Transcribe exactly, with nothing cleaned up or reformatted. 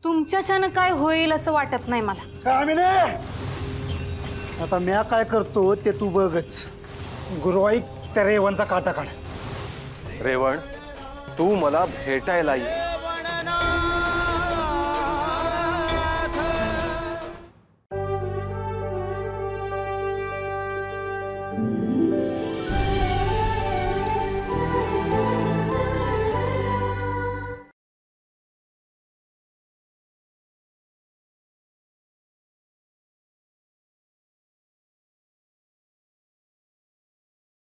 तुमच्याच्यानं काय होईल असं वाटत नाही मला। कामिने आता म्या काय करतो ते तू बघच। गुरुवाई त्या रेवणचा काटा काढ। रेवण तू मला भेटायला ये।